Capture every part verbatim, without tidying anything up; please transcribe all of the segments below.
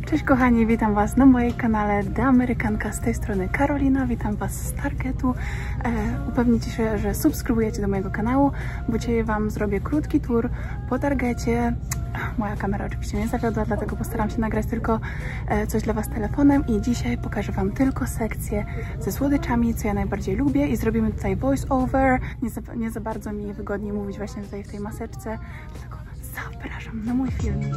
Cześć kochani, witam Was na mojej kanale The Amerykanka, z tej strony Karolina, witam Was z Targetu. E, upewnijcie się, że subskrybujecie do mojego kanału, bo dzisiaj Wam zrobię krótki tour po Targecie. Moja kamera oczywiście nie zawiodła, dlatego postaram się nagrać tylko e, coś dla Was telefonem i dzisiaj pokażę Wam tylko sekcję ze słodyczami, co ja najbardziej lubię, i zrobimy tutaj voice over. Nie za, nie za bardzo mi wygodnie mówić właśnie tutaj w tej maseczce, dlatego zapraszam na mój filmik.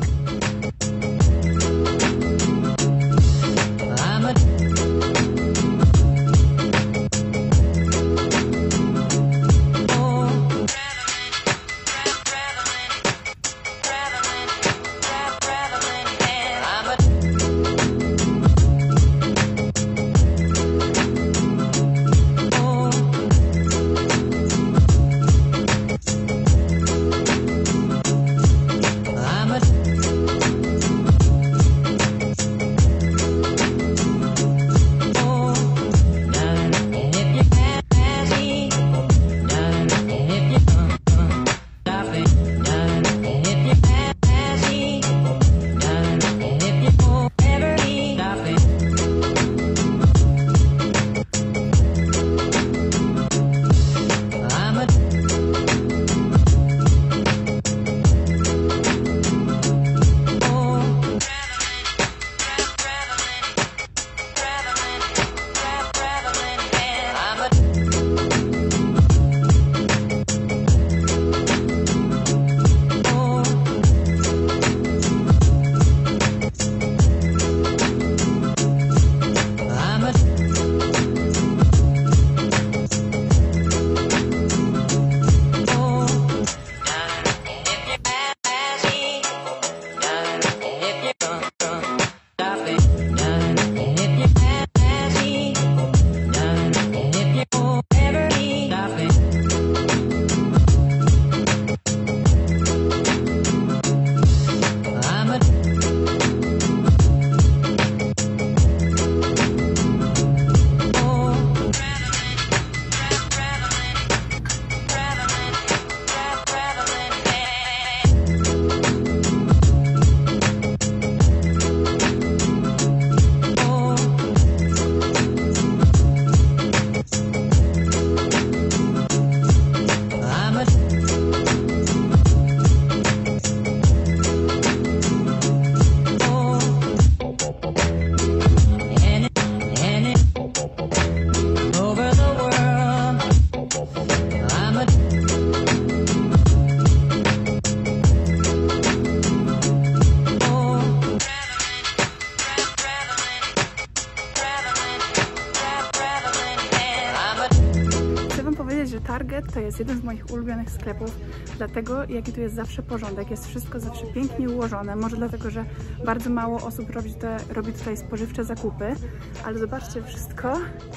Że Target to jest jeden z moich ulubionych sklepów, dlatego jaki tu jest zawsze porządek, jest wszystko zawsze pięknie ułożone, może dlatego, że bardzo mało osób robi tutaj, robi tutaj spożywcze zakupy, ale zobaczcie wszystko,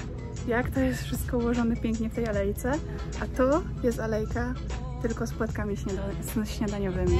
jak to jest wszystko ułożone pięknie w tej alejce, a to jest alejka tylko z płatkami śniadaniowymi.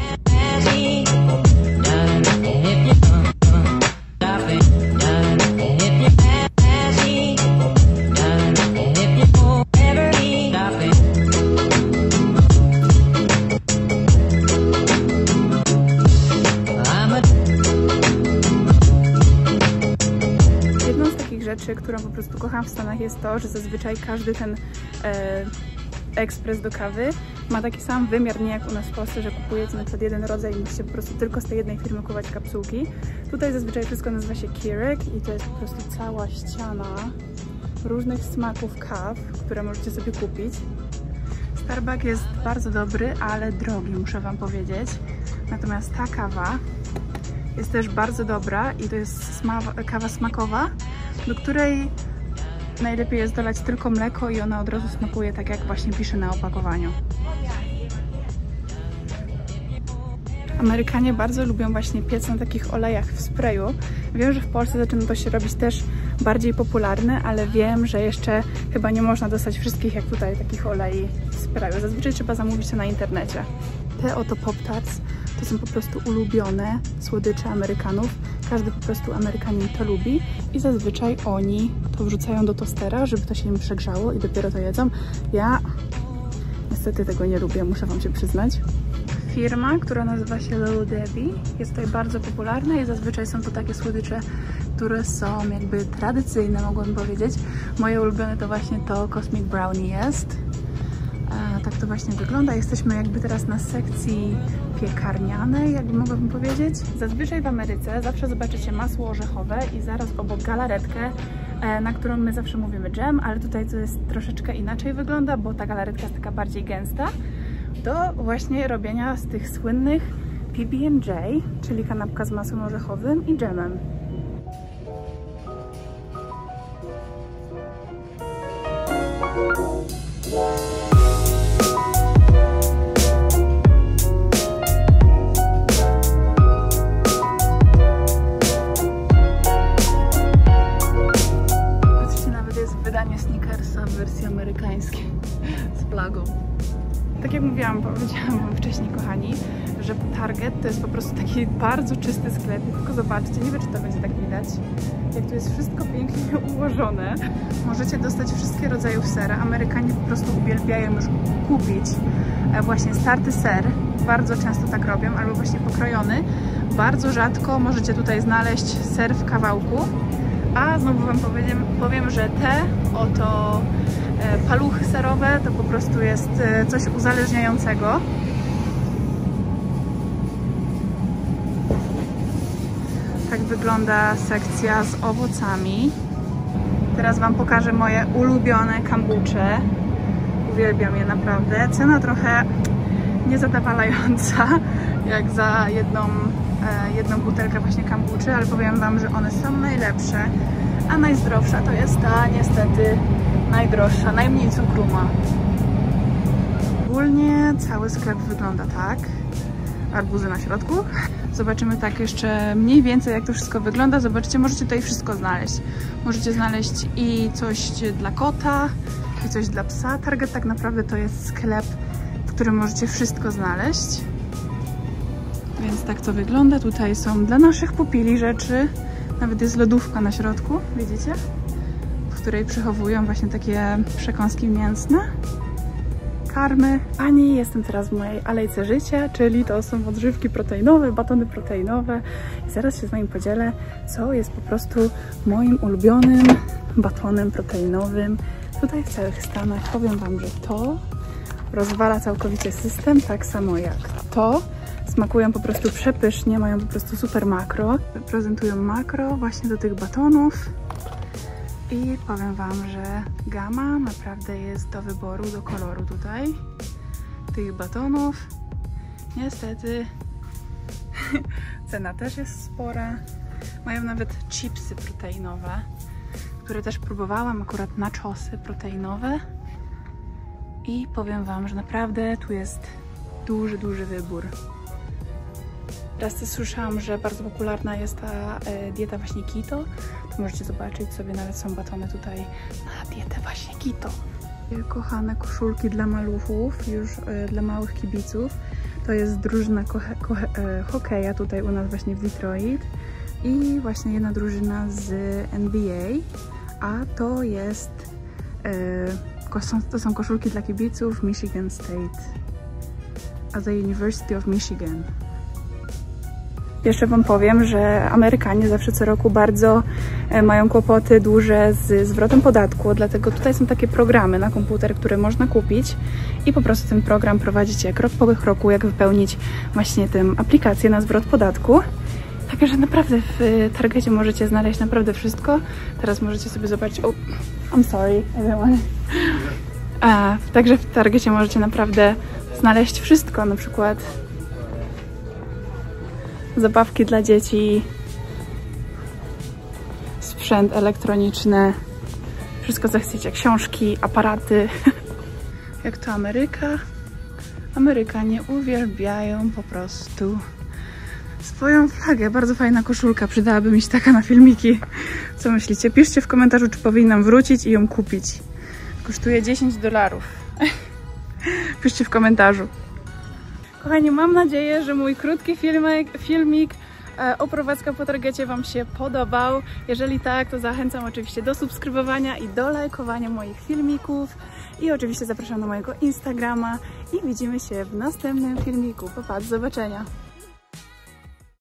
Rzeczy, którą po prostu kocham w Stanach, jest to, że zazwyczaj każdy ten e, ekspres do kawy ma taki sam wymiar, nie jak u nas w Polsce, że kupujecie na przykład jeden rodzaj i musicie po prostu tylko z tej jednej firmy kupować kapsułki. Tutaj zazwyczaj wszystko nazywa się Keurig i to jest po prostu cała ściana różnych smaków kaw, które możecie sobie kupić. Starbucks jest bardzo dobry, ale drogi, muszę Wam powiedzieć. Natomiast ta kawa jest też bardzo dobra i to jest sma kawa smakowa, do której najlepiej jest dolać tylko mleko i ona od razu smakuje tak, jak właśnie pisze na opakowaniu. Amerykanie bardzo lubią właśnie piec na takich olejach w sprayu. Wiem, że w Polsce zaczyna to się robić też bardziej popularne, ale wiem, że jeszcze chyba nie można dostać wszystkich jak tutaj takich olei w sprayu. Zazwyczaj trzeba zamówić to na internecie. Te oto Pop-Tarts to są po prostu ulubione słodycze Amerykanów. Każdy po prostu Amerykanin to lubi i zazwyczaj oni to wrzucają do tostera, żeby to się im przegrzało i dopiero to jedzą. Ja niestety tego nie lubię, muszę Wam się przyznać. firma, która nazywa się Little Debbie. Jest tutaj bardzo popularna i zazwyczaj są to takie słodycze, które są jakby tradycyjne, mogłabym powiedzieć. Moje ulubione to właśnie to Cosmic Brownie jest. E, tak to właśnie wygląda. Jesteśmy jakby teraz na sekcji piekarnianej, jakby mogłabym powiedzieć. Zazwyczaj w Ameryce zawsze zobaczycie masło orzechowe i zaraz obok galaretkę, e, na którą my zawsze mówimy dżem, ale tutaj to jest troszeczkę inaczej wygląda, bo ta galaretka jest taka bardziej gęsta. Do właśnie robienia z tych słynnych P B and J, czyli kanapka z masłem orzechowym i dżemem. Patrzcie, nawet jest wydanie Snickersa w wersji amerykańskiej z plagą. Tak jak mówiłam, powiedziałam wam wcześniej, kochani, że Target to jest po prostu taki bardzo czysty sklep. Tylko zobaczcie, nie wiem, czy to będzie tak widać, jak tu jest wszystko pięknie ułożone. Możecie dostać wszystkie rodzaje sera. Amerykanie po prostu uwielbiają już kupić właśnie starty ser. Bardzo często tak robią, albo właśnie pokrojony. Bardzo rzadko możecie tutaj znaleźć ser w kawałku. A znowu wam powiem, powiem że te oto paluchy serowe to po prostu jest coś uzależniającego. Tak wygląda sekcja z owocami. Teraz wam pokażę moje ulubione kombucze. Uwielbiam je naprawdę. Cena trochę niezadowalająca, jak za jedną, jedną butelkę właśnie kombuczy, ale powiem wam, że one są najlepsze, a najzdrowsza to jest ta niestety najdroższa, najmniej cukru ma. Ogólnie cały sklep wygląda tak. Arbuzy na środku. Zobaczymy tak jeszcze mniej więcej, jak to wszystko wygląda. Zobaczcie, możecie tutaj wszystko znaleźć. Możecie znaleźć i coś dla kota, i coś dla psa. Target tak naprawdę to jest sklep, w którym możecie wszystko znaleźć. Więc tak to wygląda. Tutaj są dla naszych pupili rzeczy. Nawet jest lodówka na środku, widzicie? W której przechowują właśnie takie przekąski mięsne. Karmy. Ani jestem teraz w mojej alejce życia, czyli to są odżywki proteinowe, batony proteinowe. I zaraz się z wami podzielę, co jest po prostu moim ulubionym batonem proteinowym tutaj w całych Stanach. Powiem wam, że to rozwala całkowicie system, tak samo jak to. Smakują po prostu przepysznie, mają po prostu super makro. Prezentują makro właśnie do tych batonów. I powiem wam, że gama naprawdę jest do wyboru, do koloru tutaj tych batonów. Niestety cena też jest spora. Mają nawet chipsy proteinowe, które też próbowałam, akurat nachosy proteinowe. I powiem wam, że naprawdę tu jest duży, duży wybór. Raz też słyszałam, że bardzo popularna jest ta e, dieta właśnie keto. To możecie zobaczyć sobie, nawet są batony tutaj na dietę właśnie keto. Kochane koszulki dla maluchów, już e, dla małych kibiców. To jest drużyna koche, koche, e, hokeja tutaj u nas właśnie w Detroit. I właśnie jedna drużyna z N B A. A to jest, e, to są koszulki dla kibiców Michigan State. At the University of Michigan. Jeszcze wam powiem, że Amerykanie zawsze co roku bardzo mają kłopoty duże z zwrotem podatku, dlatego tutaj są takie programy na komputer, które można kupić i po prostu ten program prowadzi cię krok po kroku, jak wypełnić właśnie tę aplikację na zwrot podatku. Także naprawdę w Targecie możecie znaleźć naprawdę wszystko. Teraz możecie sobie zobaczyć... Oh, I'm sorry, everyone. A, także w Targecie możecie naprawdę znaleźć wszystko, na przykład zabawki dla dzieci, sprzęt elektroniczny, wszystko co chcecie, książki, aparaty. Jak to Ameryka? Amerykanie uwielbiają po prostu swoją flagę. Bardzo fajna koszulka, przydałaby mi się taka na filmiki. Co myślicie? Piszcie w komentarzu, czy powinnam wrócić i ją kupić. Kosztuje dziesięć dolarów. Piszcie w komentarzu. Kochani, mam nadzieję, że mój krótki filmik, filmik e, o prowadzkach po Targecie wam się podobał. Jeżeli tak, to zachęcam oczywiście do subskrybowania i do lajkowania moich filmików. I oczywiście zapraszam na mojego Instagrama i widzimy się w następnym filmiku. Pa, pa, do zobaczenia!